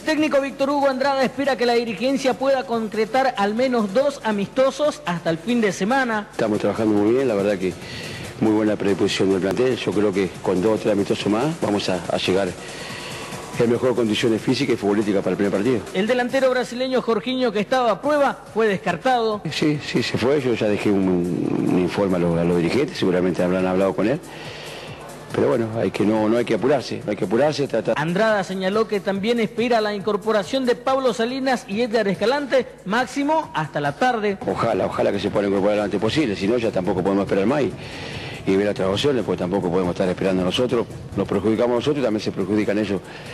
técnico Víctor Hugo Andrada espera que la dirigencia pueda concretar al menos 2 amistosos hasta el fin de semana. Estamos trabajando muy bien, la verdad que muy buena predisposición del plantel. Yo creo que con 2 o 3 amistosos más vamos a llegar en mejor condiciones físicas y futbolísticas para el primer partido. El delantero brasileño Jorginho, que estaba a prueba, fue descartado. Sí, se fue. Yo ya dejé un informe a los dirigentes, seguramente habrán hablado con él. Pero bueno, no hay que apurarse, tratar. Andrada señaló que también espera la incorporación de Pablo Salinas y Edgar Escalante, máximo hasta la tarde. Ojalá que se pueda incorporar lo antes posible, si no ya tampoco podemos esperar más y ver otras opciones, pues tampoco podemos estar esperando nosotros, nos perjudicamos nosotros y también se perjudican ellos.